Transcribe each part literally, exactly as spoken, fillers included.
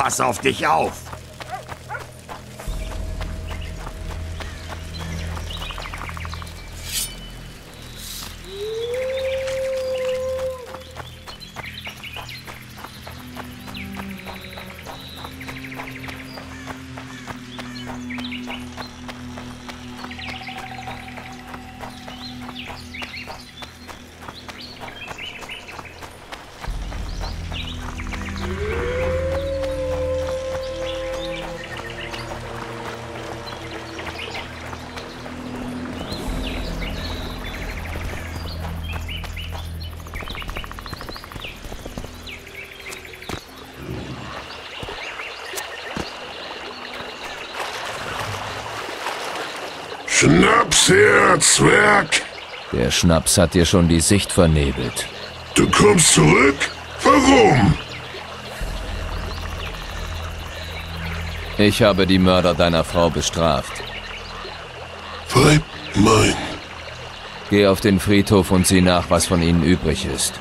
pass auf dich auf. Schnaps her, Zwerg! Der Schnaps hat dir schon die Sicht vernebelt. Du kommst zurück? Warum? Ich habe die Mörder deiner Frau bestraft. Weib mein. Geh auf den Friedhof und sieh nach, was von ihnen übrig ist.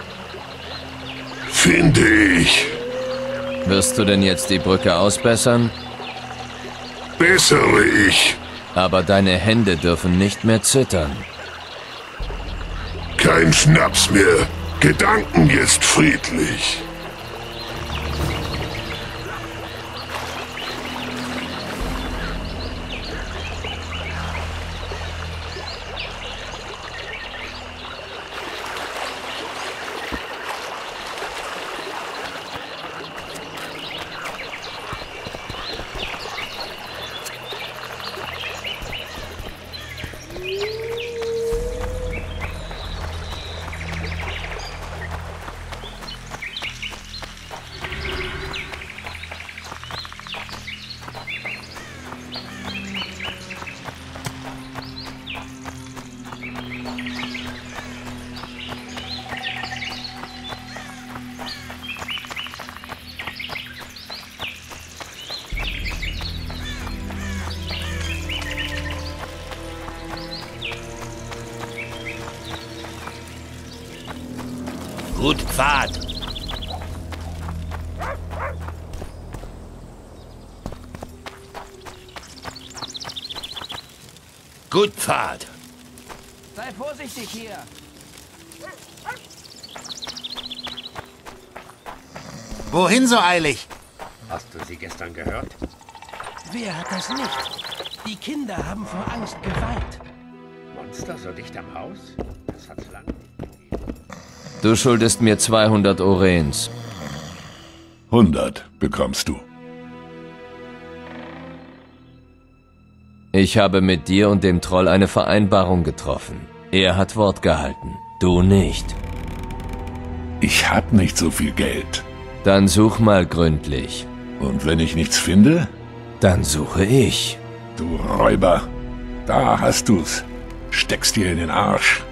Finde ich. Wirst du denn jetzt die Brücke ausbessern? Bessere ich. Aber deine Hände dürfen nicht mehr zittern. Kein Schnaps mehr. Gedanken jetzt friedlich. Gut Pfad. Gut Pfad. Sei vorsichtig hier. Wohin so eilig? Hast du sie gestern gehört? Wer hat das nicht? Die Kinder haben vor Angst geweint. Monster so dicht am Haus? Das hat's lange nicht gegeben. Du schuldest mir zweihundert Orens. hundert bekommst du. Ich habe mit dir und dem Troll eine Vereinbarung getroffen. Er hat Wort gehalten, du nicht. Ich hab nicht so viel Geld. Dann such mal gründlich. Und wenn ich nichts finde? Dann suche ich. Du Räuber. Da hast du's. Steckst dir in den Arsch.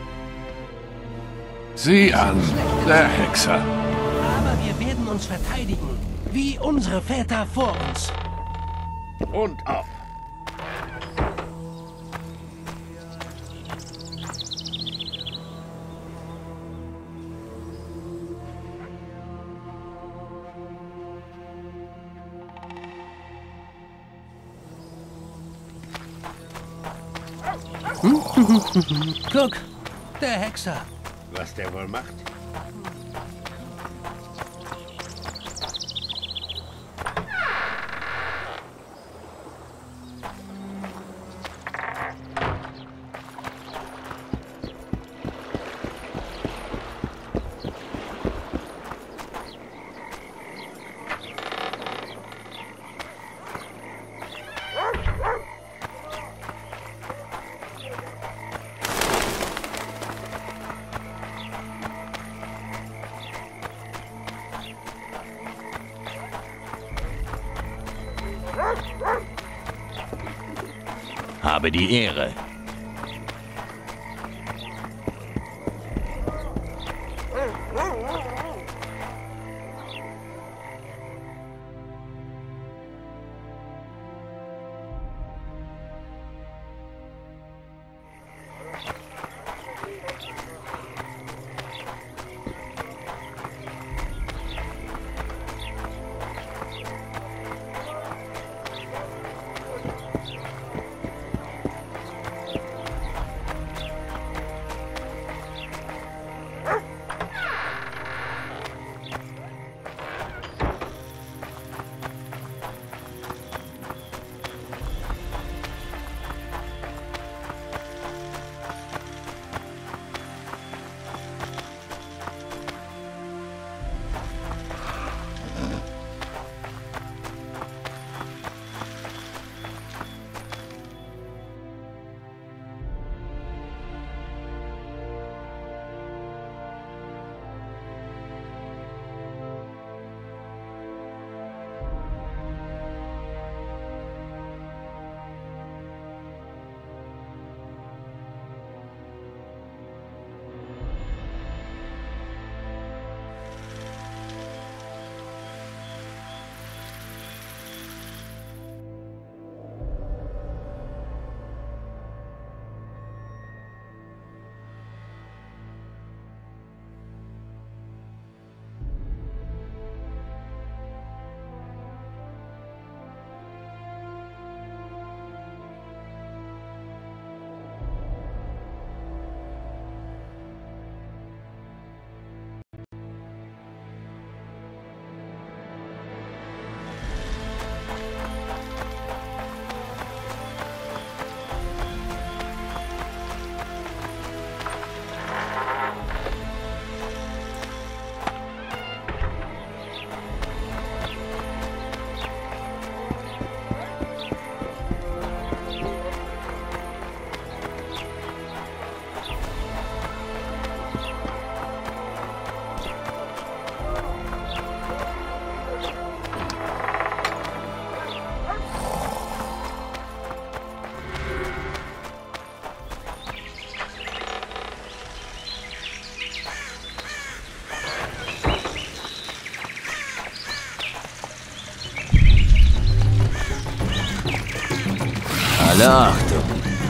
Sieh an, der Hexer. Aber wir werden uns verteidigen, wie unsere Väter vor uns. Und auf! Guck, der Hexer. Was der wohl macht? Habe die Ehre. Alle Achtung.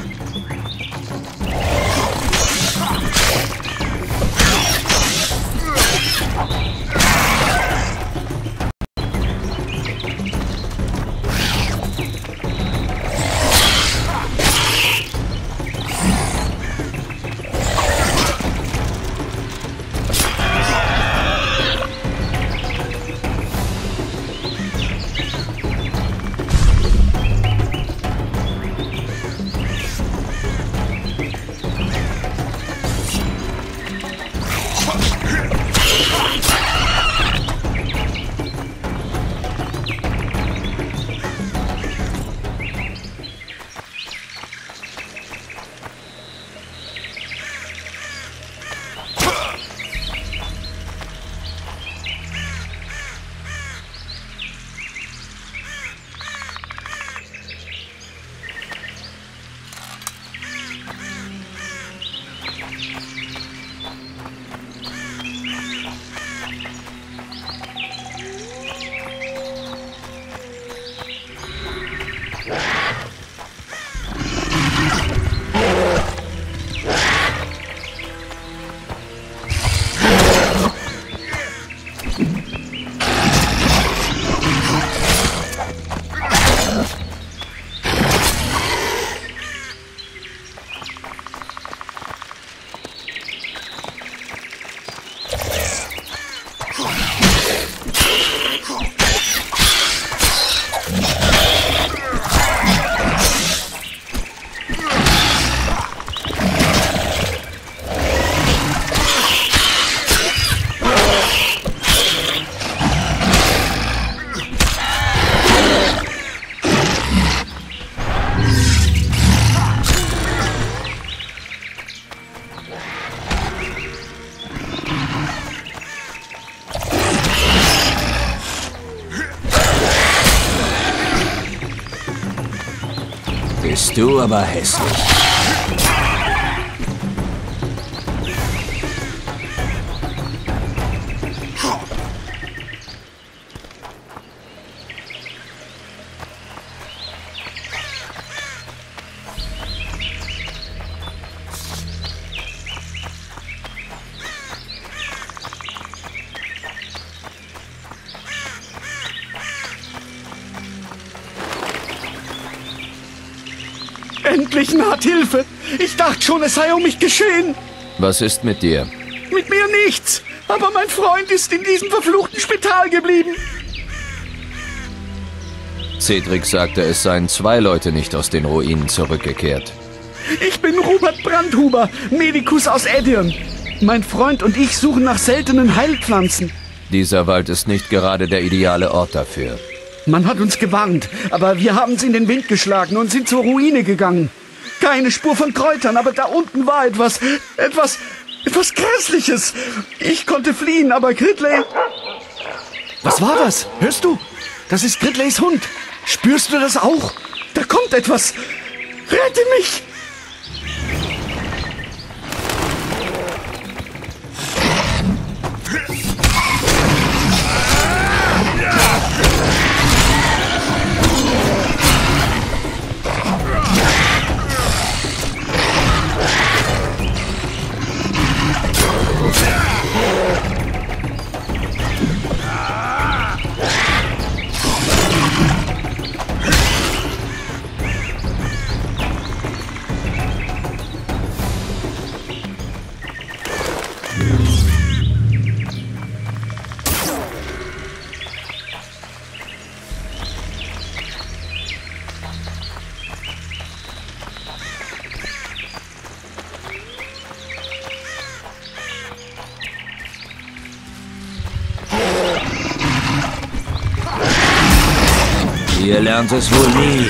Bist du aber hässlich. Endlich naht Hilfe! Ich dachte schon, es sei um mich geschehen. Was ist mit dir? Mit mir nichts. Aber mein Freund ist in diesem verfluchten Spital geblieben. Cedric sagte, es seien zwei Leute nicht aus den Ruinen zurückgekehrt. Ich bin Robert Brandhuber, Medikus aus Edirn. Mein Freund und ich suchen nach seltenen Heilpflanzen. Dieser Wald ist nicht gerade der ideale Ort dafür. Man hat uns gewarnt, aber wir haben es in den Wind geschlagen und sind zur Ruine gegangen. Keine Spur von Kräutern, aber da unten war etwas, etwas, etwas Grässliches. Ich konnte fliehen, aber Gridley... Was war das? Hörst du? Das ist Gridleys Hund. Spürst du das auch? Da kommt etwas. Rette mich! Ihr lernt es wohl nie.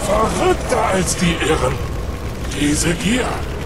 Verrückter als die Irren. Diese Gier.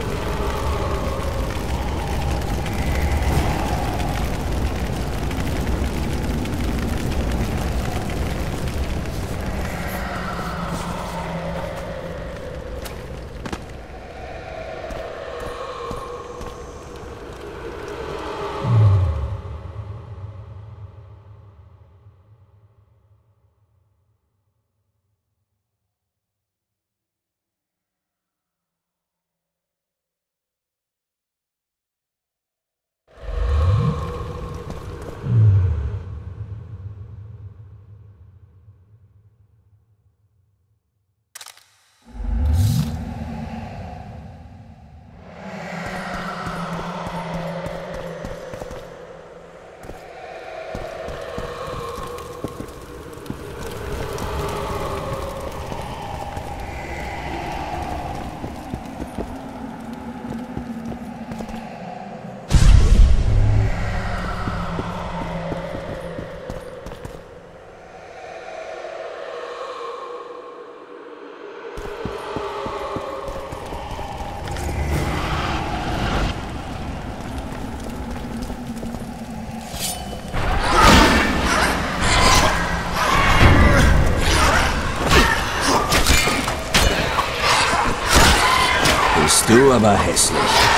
Bist du aber hässlich.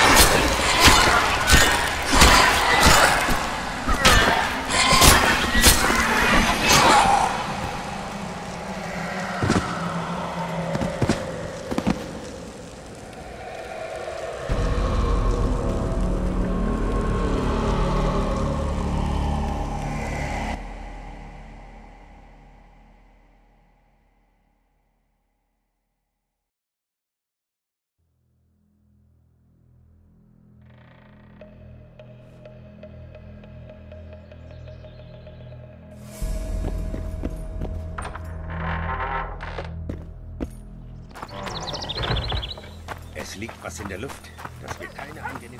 Es liegt was in der Luft. Das wird keine angenehme...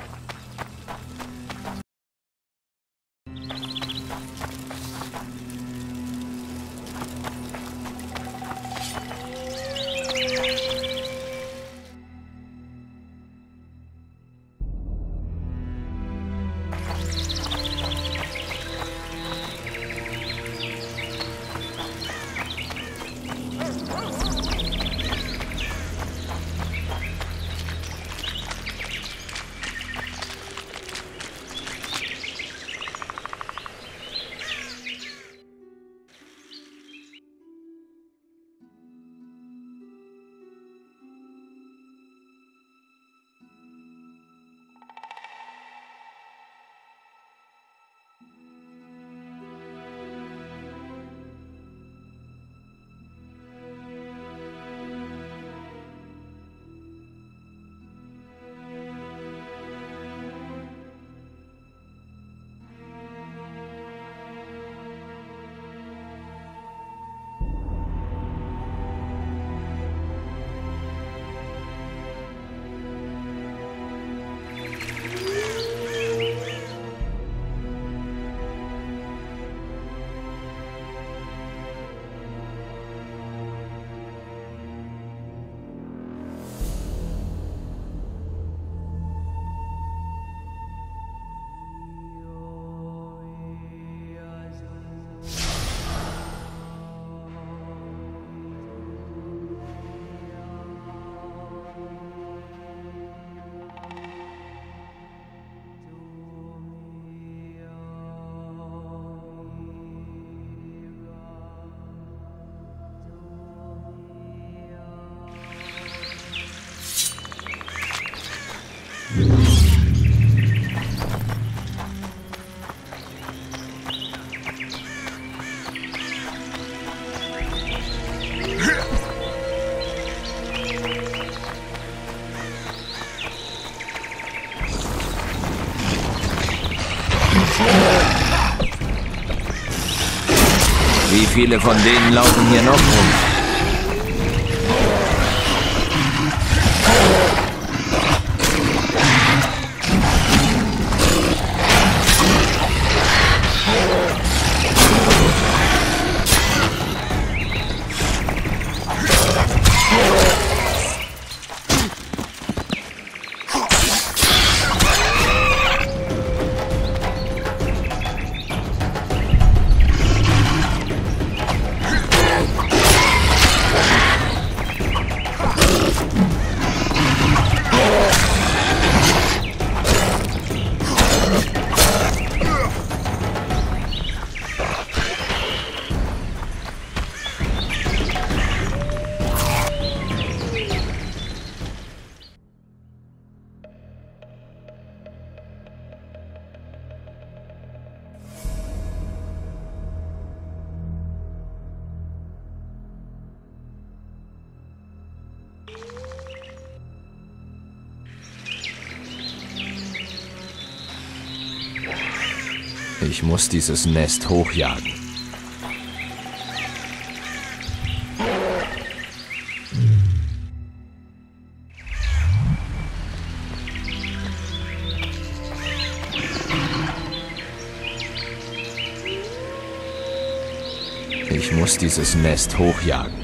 Wie viele von denen laufen hier noch rum? Ich muss dieses Nest hochjagen. Ich muss dieses Nest hochjagen.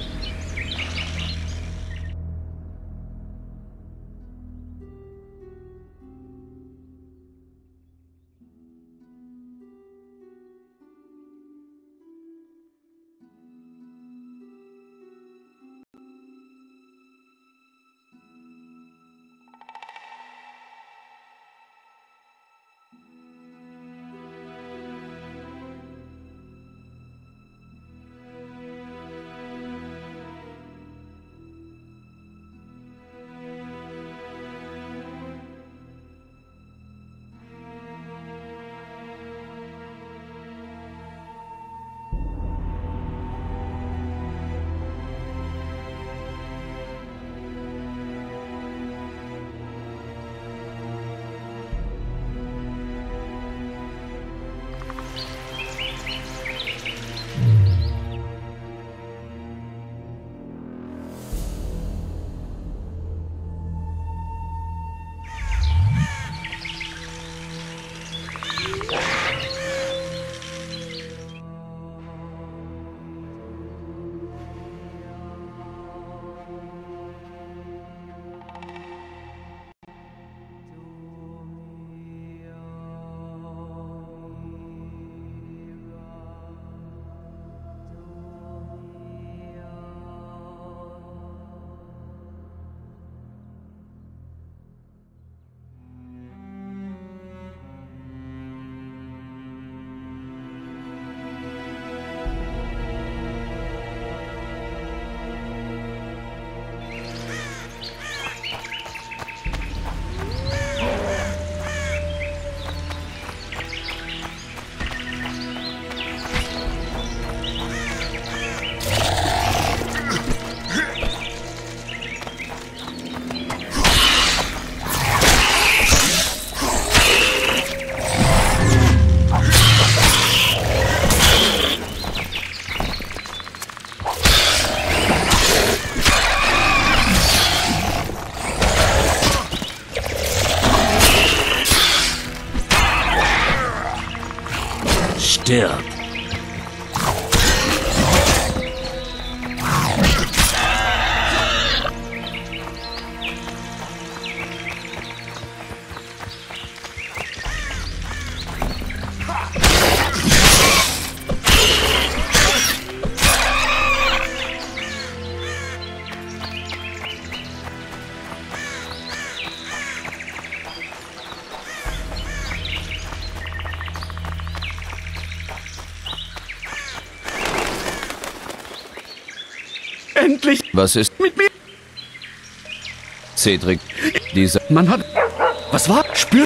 Stirb! Endlich Was ist mit mir. Cedric? Dieser... Man hat... Was war? Spür...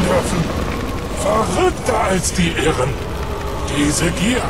dürfen. Verrückter als die Irren. Diese Gier.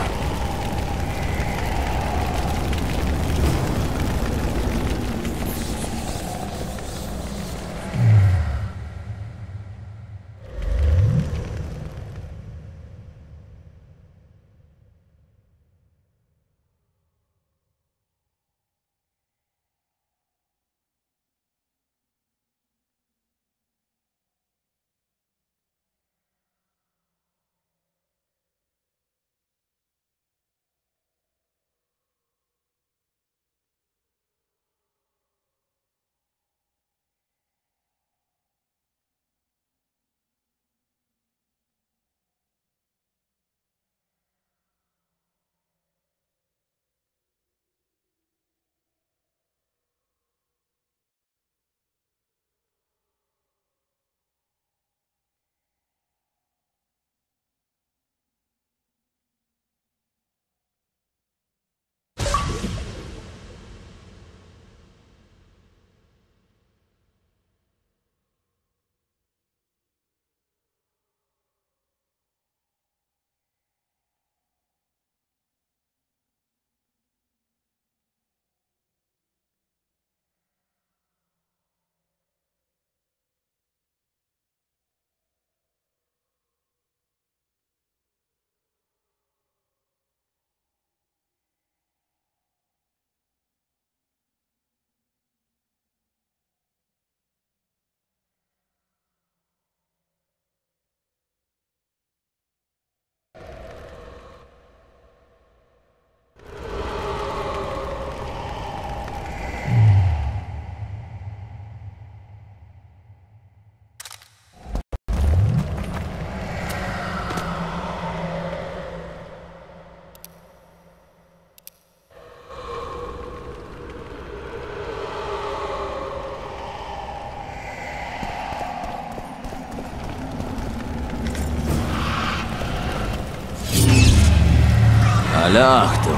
Alle Achtung!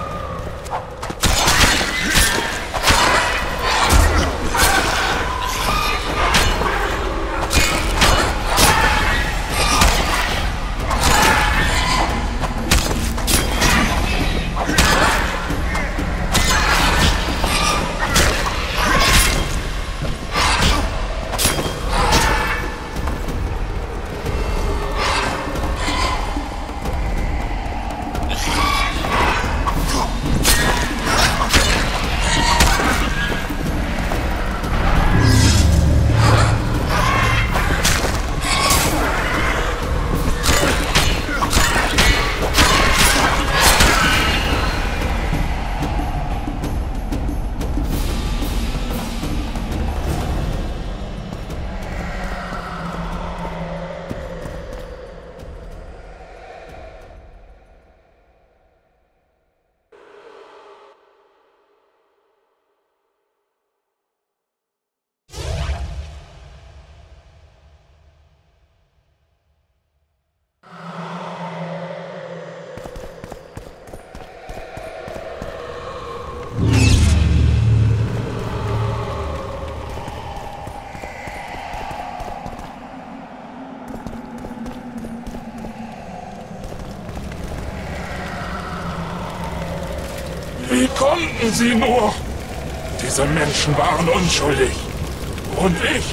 Wie konnten sie nur? Diese Menschen waren unschuldig. Und ich?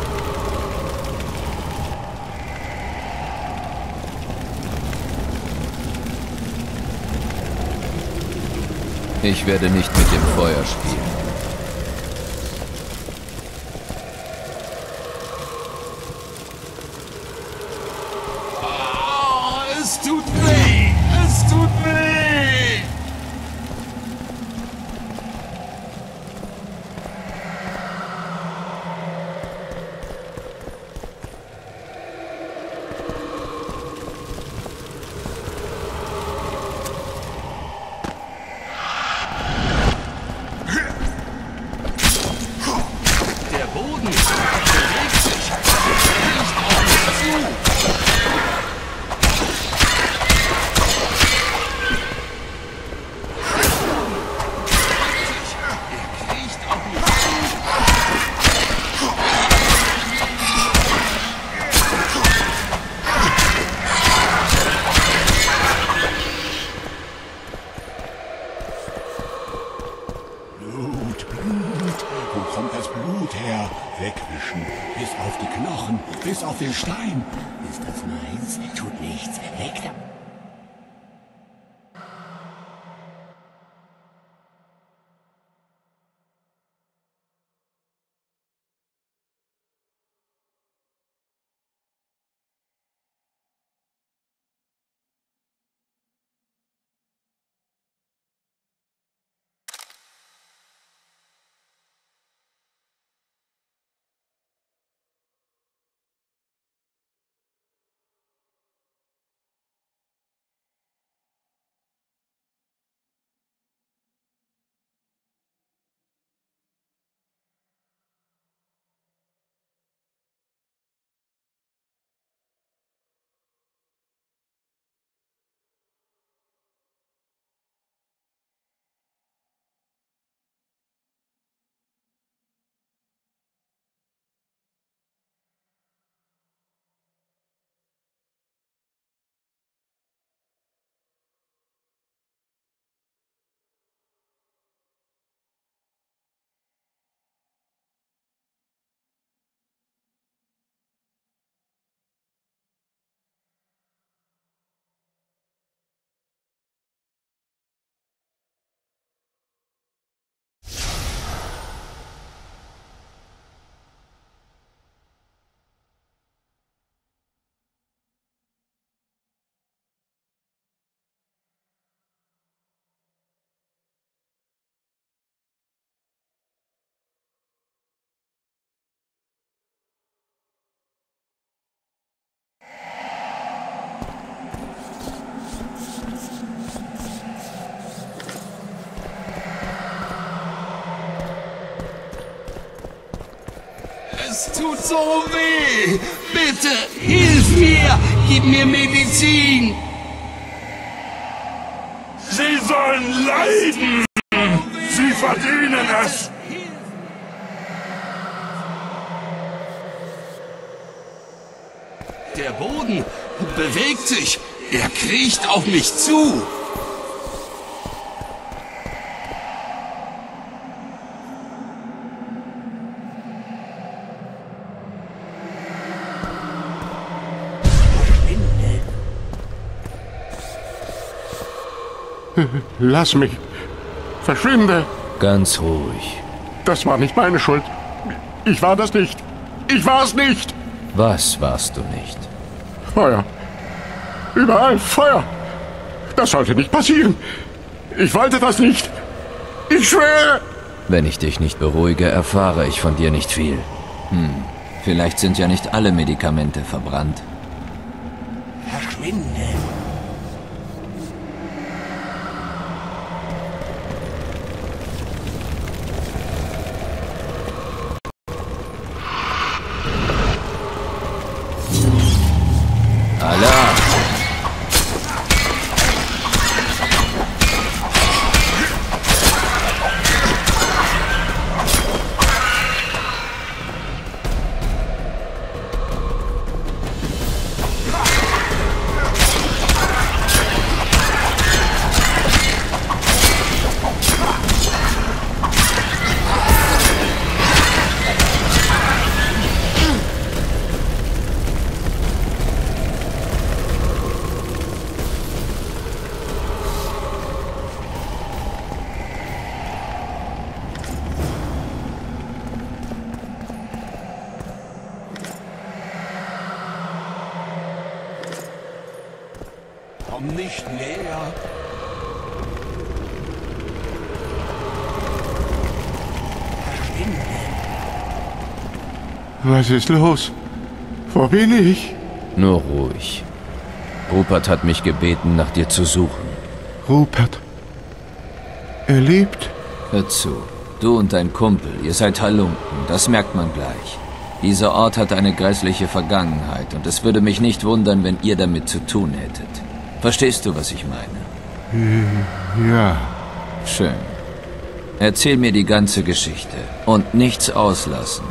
Ich werde nicht mit dem Feuer spielen. Oh, es tut weh! Es tut weh! Blut, Blut. Wo kommt das Blut her? Wegwischen. Bis auf die Knochen, bis auf den Stein. Ist das meins? Tut nichts. Weg da. Es tut so weh! Bitte, hilf mir! Gib mir Medizin! Sie sollen leiden! Sie verdienen es! Der Boden bewegt sich! Er kriecht auf mich zu! Lass mich. Verschwinde. Ganz ruhig. Das war nicht meine Schuld. Ich war das nicht. Ich war es nicht. Was warst du nicht? Feuer. Überall Feuer. Das sollte nicht passieren. Ich wollte das nicht. Ich schwöre. Wenn ich dich nicht beruhige, erfahre ich von dir nicht viel. Hm, vielleicht sind ja nicht alle Medikamente verbrannt. Verschwinde. Alarm! Komm nicht näher. Was ist los? Wo bin ich? Nur ruhig. Rupert hat mich gebeten, nach dir zu suchen. Rupert. Er lebt? Hör zu. Du und dein Kumpel, ihr seid Halunken, das merkt man gleich. Dieser Ort hat eine grässliche Vergangenheit und es würde mich nicht wundern, wenn ihr damit zu tun hättet. Verstehst du, was ich meine? Ja. Schön. Erzähl mir die ganze Geschichte und nichts auslassen.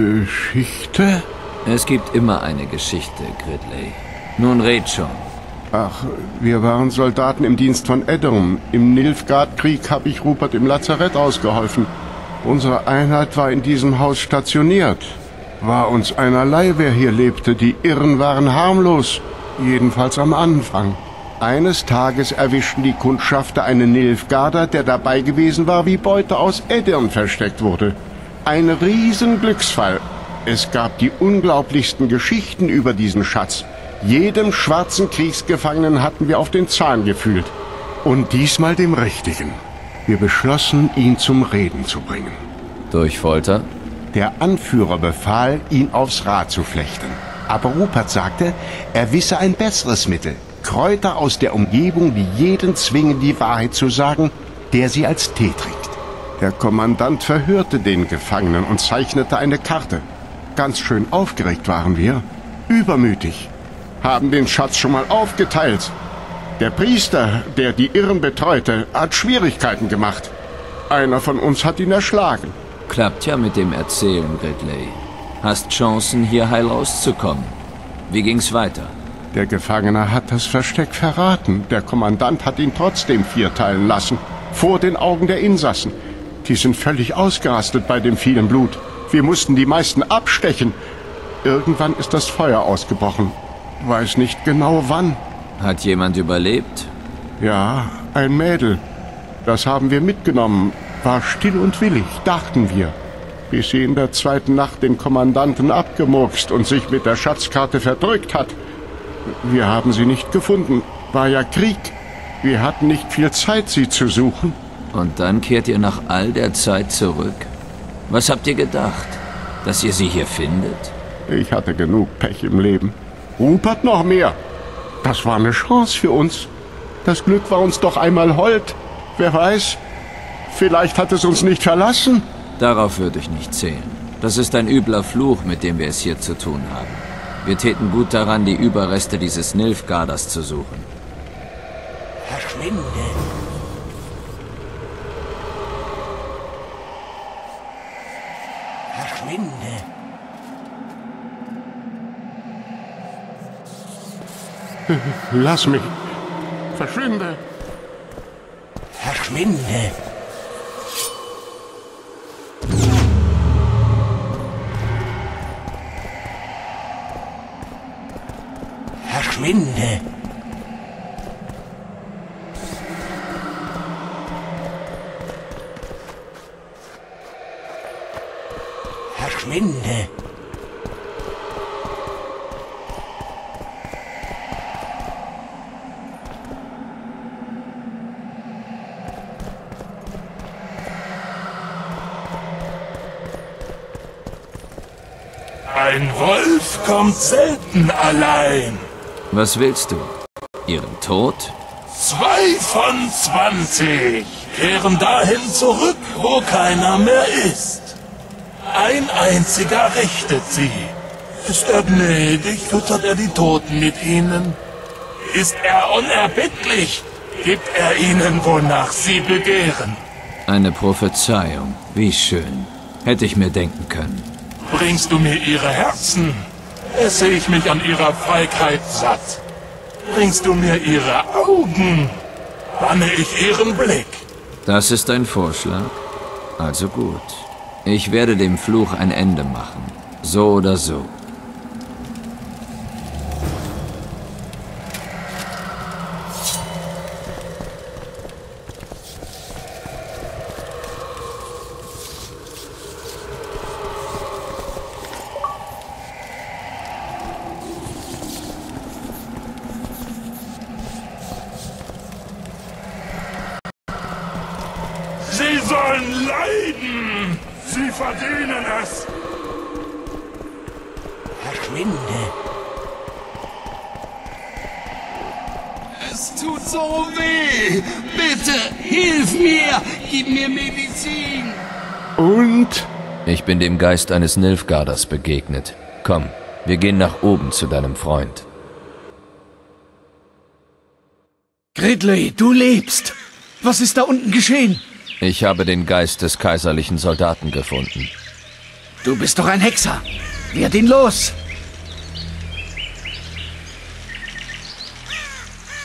Geschichte? Es gibt immer eine Geschichte, Gridley. Nun red schon. Ach, wir waren Soldaten im Dienst von Eddom. Im Nilfgaard-Krieg habe ich Rupert im Lazarett ausgeholfen. Unsere Einheit war in diesem Haus stationiert. War uns einerlei, wer hier lebte. Die Irren waren harmlos. Jedenfalls am Anfang. Eines Tages erwischten die Kundschafter einen Nilfgaarder, der dabei gewesen war, wie Beute aus Edirn versteckt wurde. Ein Riesenglücksfall. Es gab die unglaublichsten Geschichten über diesen Schatz. Jedem schwarzen Kriegsgefangenen hatten wir auf den Zahn gefühlt. Und diesmal dem Richtigen. Wir beschlossen, ihn zum Reden zu bringen. Durch Folter? Der Anführer befahl, ihn aufs Rad zu flechten. Aber Rupert sagte, er wisse ein besseres Mittel. Kräuter aus der Umgebung, die jeden zwingen, die Wahrheit zu sagen, der sie als Tee trinkt. Der Kommandant verhörte den Gefangenen und zeichnete eine Karte. Ganz schön aufgeregt waren wir. Übermütig. Haben den Schatz schon mal aufgeteilt. Der Priester, der die Irren betreute, hat Schwierigkeiten gemacht. Einer von uns hat ihn erschlagen. Klappt ja mit dem Erzählen, Ridley. Hast Chancen, hier heil rauszukommen. Wie ging's weiter? Der Gefangene hat das Versteck verraten. Der Kommandant hat ihn trotzdem vierteilen lassen. Vor den Augen der Insassen. Die sind völlig ausgerastet bei dem vielen Blut. Wir mussten die meisten abstechen. Irgendwann ist das Feuer ausgebrochen. Weiß nicht genau wann. Hat jemand überlebt? Ja, ein Mädel. Das haben wir mitgenommen. War still und willig, dachten wir. Bis sie in der zweiten Nacht den Kommandanten abgemurkst und sich mit der Schatzkarte verdrückt hat. Wir haben sie nicht gefunden. War ja Krieg. Wir hatten nicht viel Zeit, sie zu suchen. Und dann kehrt ihr nach all der Zeit zurück? Was habt ihr gedacht? Dass ihr sie hier findet? Ich hatte genug Pech im Leben. Rupert noch mehr. Das war eine Chance für uns. Das Glück war uns doch einmal hold. Wer weiß, vielleicht hat es uns nicht verlassen. Darauf würde ich nicht zählen. Das ist ein übler Fluch, mit dem wir es hier zu tun haben. Wir täten gut daran, die Überreste dieses Nilfgaarders zu suchen. Verschwinde! Verschwinde! Lass mich. Verschwinde. Verschwinde! Verschwinde! Verschwinde! Ein Wolf kommt selten allein. Was willst du? Ihren Tod? Zwei von zwanzig kehren dahin zurück, wo keiner mehr ist. Ein einziger richtet sie. Ist er gnädig, füttert er die Toten mit ihnen. Ist er unerbittlich, gibt er ihnen, wonach sie begehren. Eine Prophezeiung. Wie schön. Hätte ich mir denken können. Bringst du mir ihre Herzen, esse ich mich an ihrer Feigheit satt. Bringst du mir ihre Augen, banne ich ihren Blick. Das ist ein Vorschlag? Also gut. Ich werde dem Fluch ein Ende machen. So oder so. Sie sollen leiden! Sie verdienen es! Verschwinde! Es tut so weh. Bitte, hilf mir. Gib mir Medizin. Und? Ich bin dem Geist eines Nilfgaarders begegnet. Komm, wir gehen nach oben zu deinem Freund. Ridley, du lebst! Was ist da unten geschehen? Ich habe den Geist des kaiserlichen Soldaten gefunden. Du bist doch ein Hexer. Werd ihn los!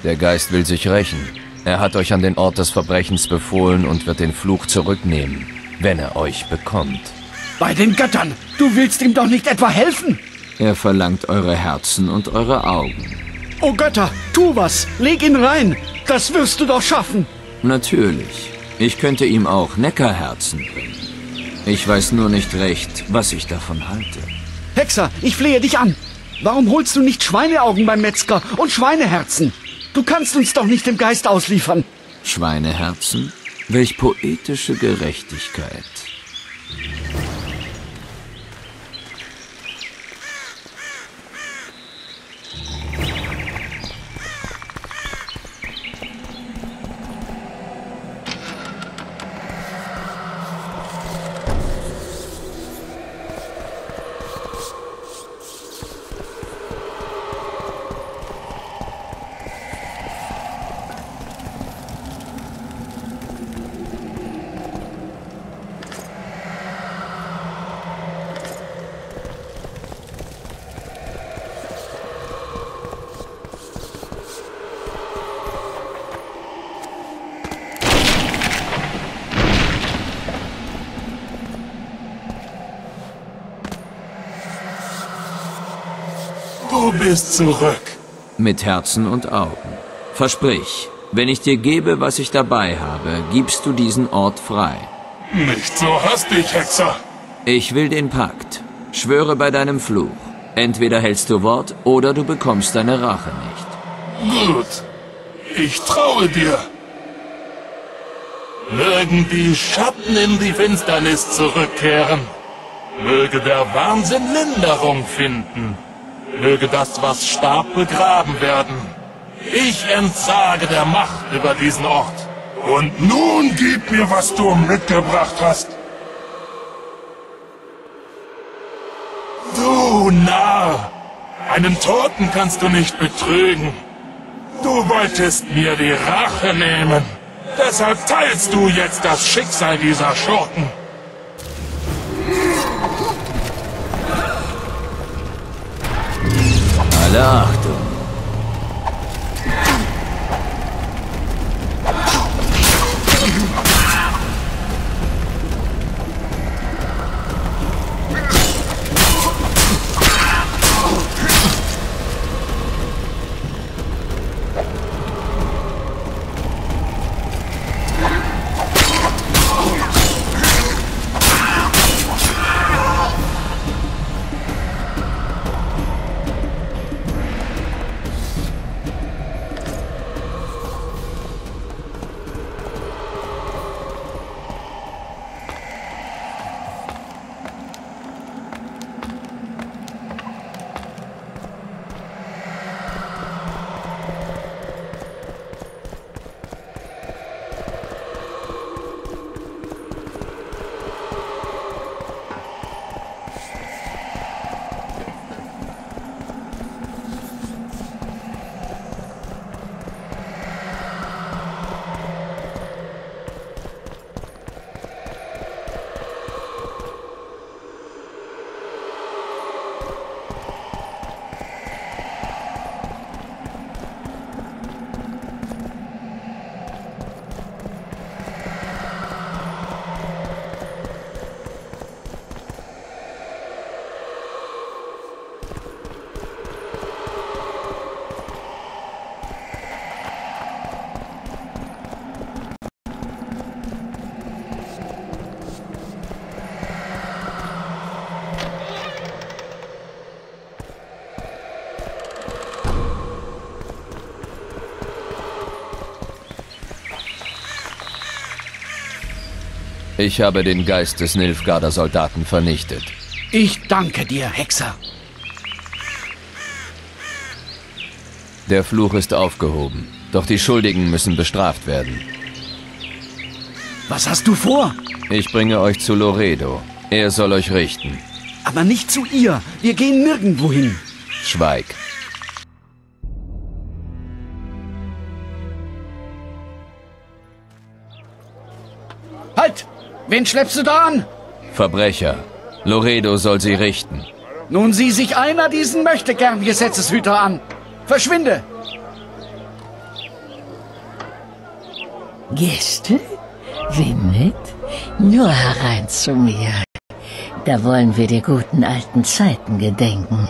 Der Geist will sich rächen. Er hat euch an den Ort des Verbrechens befohlen und wird den Fluch zurücknehmen, wenn er euch bekommt. Bei den Göttern! Du willst ihm doch nicht etwa helfen? Er verlangt eure Herzen und eure Augen. Oh Götter, tu was! Leg ihn rein! Das wirst du doch schaffen! Natürlich. Ich könnte ihm auch Neckarherzen bringen. Ich weiß nur nicht recht, was ich davon halte. Hexer, ich flehe dich an! Warum holst du nicht Schweineaugen beim Metzger und Schweineherzen? Du kannst uns doch nicht dem Geist ausliefern. Schweineherzen? Welch poetische Gerechtigkeit. Du bist zurück. Mit Herzen und Augen. Versprich, wenn ich dir gebe, was ich dabei habe, gibst du diesen Ort frei. Nicht so hastig, Hexer. Ich will den Pakt. Schwöre bei deinem Fluch. Entweder hältst du Wort, oder du bekommst deine Rache nicht. Gut. Ich traue dir. Mögen die Schatten in die Finsternis zurückkehren. Möge der Wahnsinn Linderung finden. Möge das, was starb, begraben werden. Ich entsage der Macht über diesen Ort. Und nun gib mir, was du mitgebracht hast. Du Narr! Einen Toten kannst du nicht betrügen. Du wolltest mir die Rache nehmen. Deshalb teilst du jetzt das Schicksal dieser Schurken. Alle Achtung! Ich habe den Geist des Nilfgaarder Soldaten vernichtet. Ich danke dir, Hexer. Der Fluch ist aufgehoben, doch die Schuldigen müssen bestraft werden. Was hast du vor? Ich bringe euch zu Loredo. Er soll euch richten. Aber nicht zu ihr. Wir gehen nirgendwo hin. Schweig. Halt! Wen schleppst du da an? Verbrecher. Loredo soll sie richten. Nun sieh sich einer diesen Möchtegern-Gesetzeshüter an. Verschwinde! Gäste? Wen mit? Nur herein zu mir. Da wollen wir der guten alten Zeiten gedenken.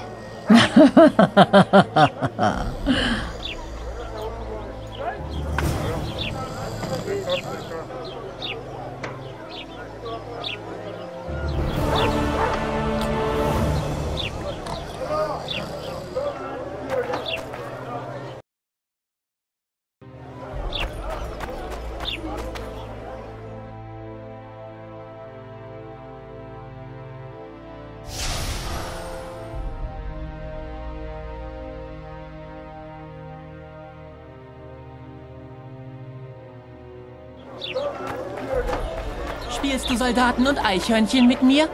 Spielst du Soldaten und Eichhörnchen mit mir?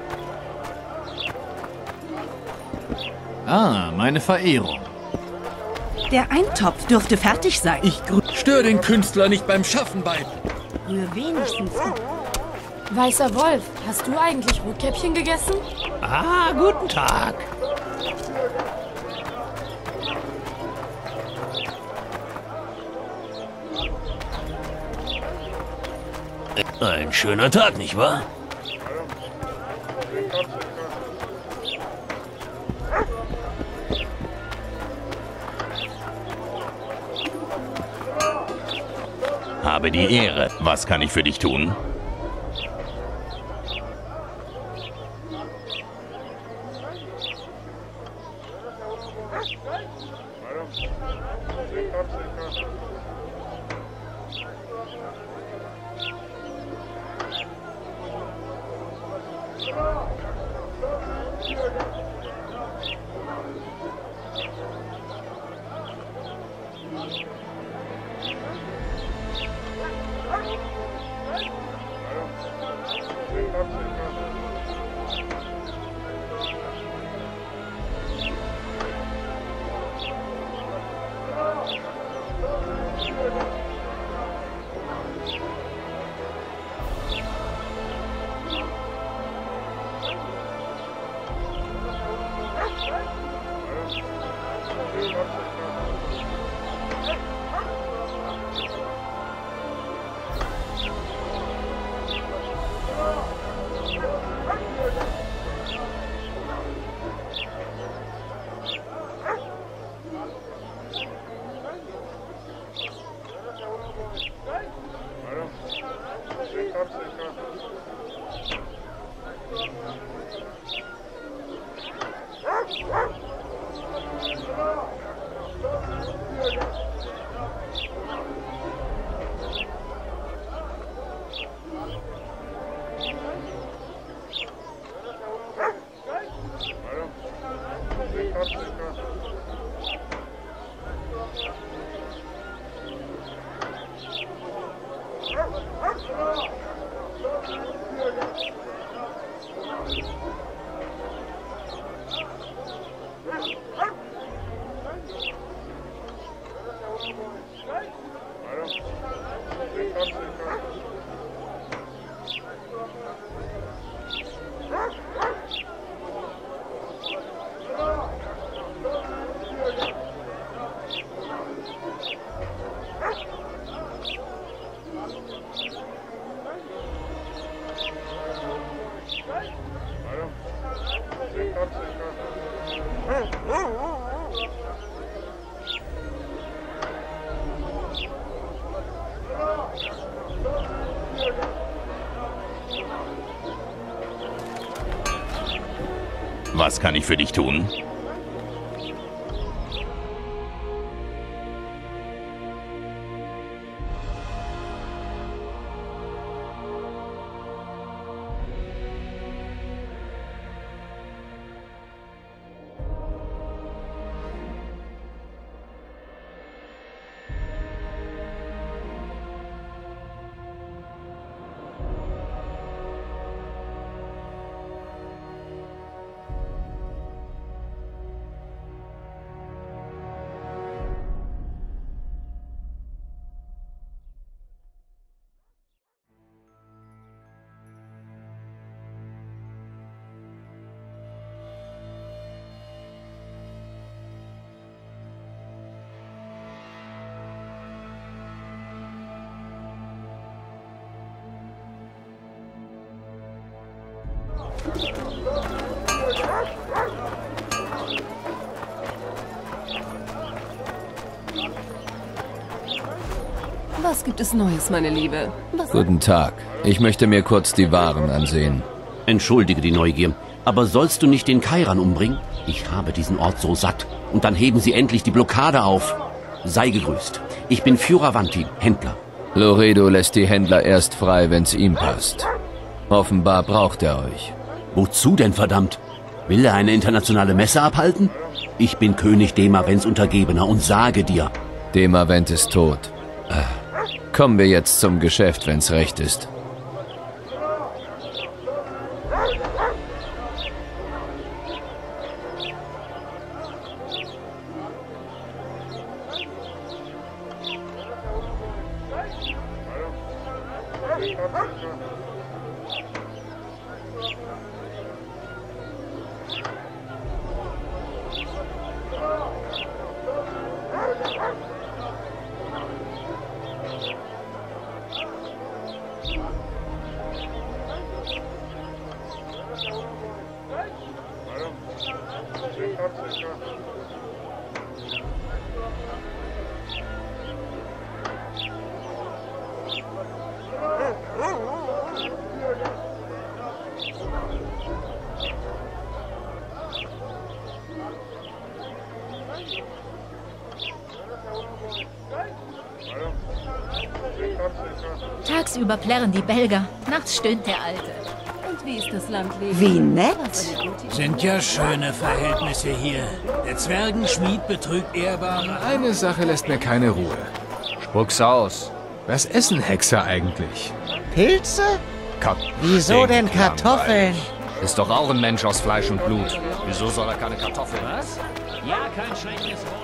Ah, meine Verehrung. Der Eintopf dürfte fertig sein. Ich stör den Künstler nicht beim Schaffen bei. Rühr wenigstens. Weißer Wolf, hast du eigentlich Rotkäppchen gegessen? Ah, guten Tag. Ein schöner Tag, nicht wahr? Habe die Ehre. Was kann ich für dich tun? Was kann ich für dich tun? Was gibt es Neues, meine Liebe? Was Guten Tag. Ich möchte mir kurz die Waren ansehen. Entschuldige die Neugier, aber sollst du nicht den Kairan umbringen? Ich habe diesen Ort so satt. Und dann heben sie endlich die Blockade auf. Sei gegrüßt. Ich bin Fioravanti, Händler. Loredo lässt die Händler erst frei, wenn's ihm passt. Offenbar braucht er euch. Wozu denn, verdammt? Will er eine internationale Messe abhalten? Ich bin König Demavents Untergebener und sage dir... Demavent ist tot. Kommen wir jetzt zum Geschäft, wenn's recht ist. Tagsüber plärren die Belger, nachts stöhnt der Alte. Und wie ist das Landleben? Wie nett. Sind ja schöne Verhältnisse hier. Der Zwergenschmied betrügt ehrbare... Eine Sache lässt mir keine Ruhe. Spuck's aus. Was essen Hexer eigentlich? Pilze? Kat Wieso denn Kartoffeln? Ist doch auch ein Mensch aus Fleisch und Blut. Wieso soll er keine Kartoffeln? Was? Ja, kein schlechtes Wort.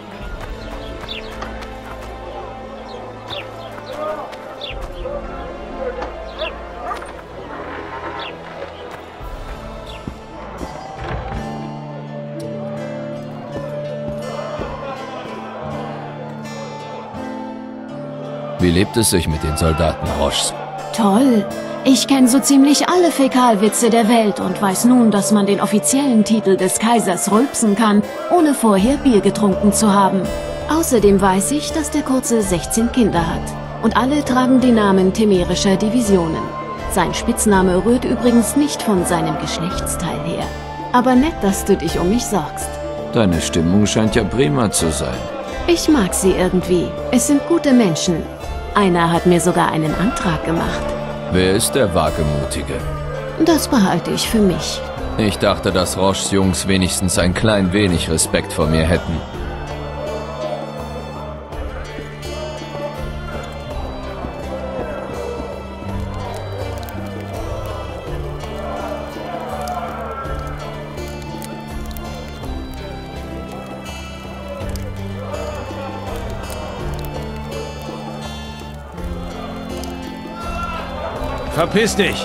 Wie lebt es sich mit den Soldaten Roches? Toll. Ich kenne so ziemlich alle Fäkalwitze der Welt und weiß nun, dass man den offiziellen Titel des Kaisers rülpsen kann, ohne vorher Bier getrunken zu haben. Außerdem weiß ich, dass der Kurze sechzehn Kinder hat. Und alle tragen die Namen temerischer Divisionen. Sein Spitzname rührt übrigens nicht von seinem Geschlechtsteil her. Aber nett, dass du dich um mich sorgst. Deine Stimmung scheint ja prima zu sein. Ich mag sie irgendwie. Es sind gute Menschen. Einer hat mir sogar einen Antrag gemacht. Wer ist der Wagemutige? Das behalte ich für mich. Ich dachte, dass Roches Jungs wenigstens ein klein wenig Respekt vor mir hätten. Verpiss dich!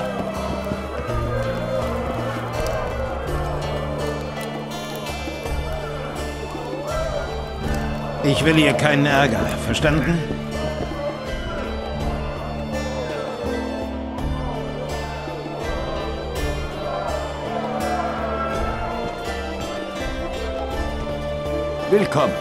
Ich will hier keinen Ärger, verstanden? Willkommen.